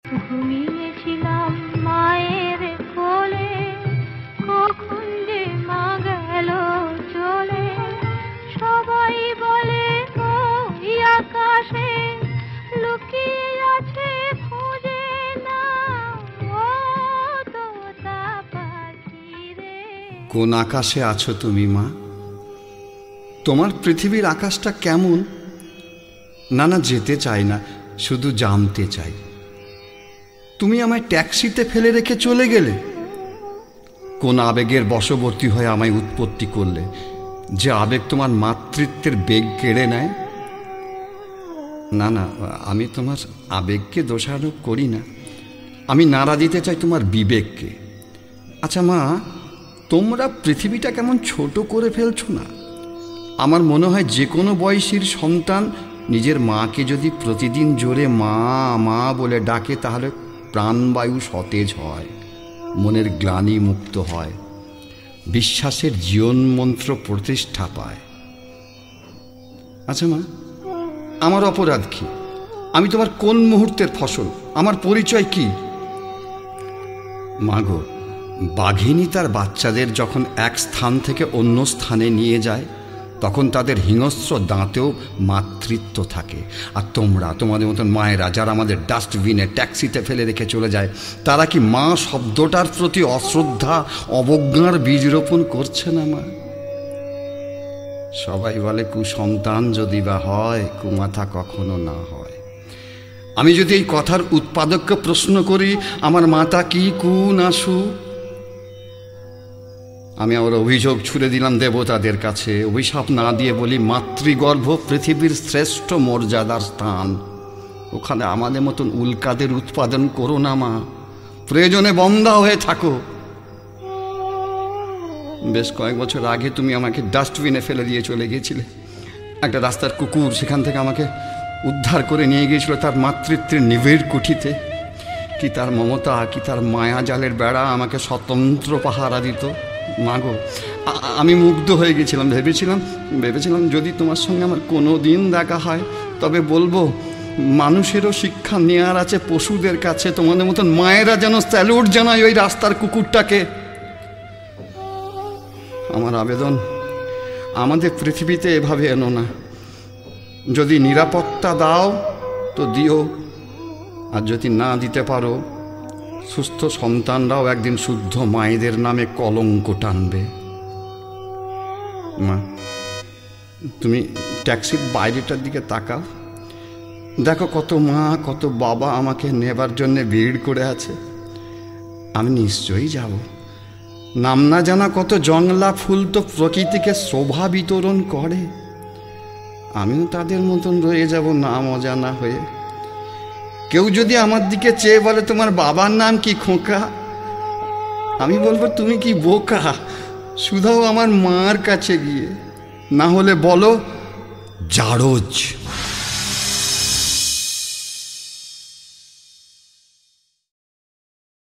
ঘুমিয়েছিলাম মায়ের কোলে, কখন যে মা গেল চলে। সবাই বলে ওই আকাশে লুকিয়ে আছে, খোঁজে না ও তোতা পাখি রে। কোন আকাশে আছো তুমি মা? তোমার পৃথিবীর আকাশটা কেমন? না না, যেতে চাই না, শুধু জানতে চাই। তুমি আমায় ট্যাক্সিতে ফেলে রেখে চলে গেলে? কোন আবেগের বশবর্তী হয়ে আমায় উৎপত্তি করলে, যে আবেগ তোমার মাতৃত্বের বেগ কেড়ে নেয়? না না, আমি তোমার আবেগকে দোষারোপ করি না, আমি নাড়া দিতে চাই তোমার বিবেককে। আচ্ছা মা, তোমরা পৃথিবীটা কেমন ছোট করে ফেলছো না? আমার মনে হয় যে কোনো বয়সীর সন্তান নিজের মাকে যদি প্রতিদিন জোরে মা মা বলে ডাকে, তাহলে প্রাণবায়ু সতেজ হয়, মনের গ্লানি মুক্ত হয়, বিশ্বাসের জীবন মন্ত্র প্রতিষ্ঠা পায়। আচ্ছা মা, আমার অপরাধ কি? আমি তোমার কোন মুহূর্তের ফসল? আমার পরিচয় কি? মা গো, বাঘিনী তার বাচ্চাদের যখন এক স্থান থেকে অন্য স্থানে নিয়ে যায়, তখন তাদের হিংস্র দাঁতেও মাতৃত্ব থাকে। আর তোমরা, তোমাদের মতন মায়েরা যারা আমাদের ডাস্টবিনে ট্যাক্সিতে ফেলে রেখে চলে যায়, তারা কি মা শব্দটার প্রতি অশ্রদ্ধা অবজ্ঞার বীজ রোপণ করছে না মা? সবাই বলে কুসন্তান যদি বা হয়, কুমাথা কখনো না হয়। আমি যদি এই কথার উৎপাদককে প্রশ্ন করি, আমার মাতা কি কু না সু, আমি আমার অভিযোগ ছুড়ে দিলাম দেবতাদের কাছে। অভিশাপ না দিয়ে বলি, মাতৃগর্ভ পৃথিবীর শ্রেষ্ঠ মর্যাদার স্থান, ওখানে আমাদের মতন উল্কাদের উৎপাদন করো না মা, প্রয়োজনে বন্ধা হয়ে থাকো। বেশ কয়েক বছর আগে তুমি আমাকে ডাস্টবিনে ফেলে দিয়ে চলে গিয়েছিলে। একটা রাস্তার কুকুর সেখান থেকে আমাকে উদ্ধার করে নিয়ে গিয়েছিল তার মাতৃত্বের নিবিড় কুঠিতে। কি তার মমতা, কি তার মায়া জালের বেড়া আমাকে স্বতন্ত্র পাহারা দিত। মাগো, আমি মুগ্ধ হয়ে গেছিলাম। ভেবেছিলাম যদি তোমার সঙ্গে আমার কোনো দিন দেখা হয়, তবে বলবো মানুষেরও শিক্ষা নেওয়ার আছে পশুদের কাছে। তোমাদের মতন মায়েরা যেন স্যালুট জানায় ওই রাস্তার কুকুরটাকে। আমার আবেদন, আমাদের পৃথিবীতে এভাবে এনো না। যদি নিরাপত্তা দাও তো দিও, আর যদি না দিতে পারো, সুস্থ সন্তানরাও একদিন শুদ্ধ মায়েদের নামে কলঙ্ক টানবে। মা, তুমি ট্যাক্সির বাইরেটার দিকে তাকাও, দেখো কত মা কত বাবা আমাকে নেবার জন্যে ভিড় করে আছে। আমি নিশ্চয়ই যাব। নাম না জানা কত জংলা ফুল তো প্রকৃতিকে শোভা বিতরণ করে, আমিও তাদের মতন রয়ে যাব নাম অজানা হয়ে। কেউ যদি আমার দিকে চেয়ে বলে, তোমার বাবার নাম কি খোকা, আমি বলবো তুমি কি বোকা, শুধাও আমার মার কাছে গিয়ে। না হলে বলো জারজ।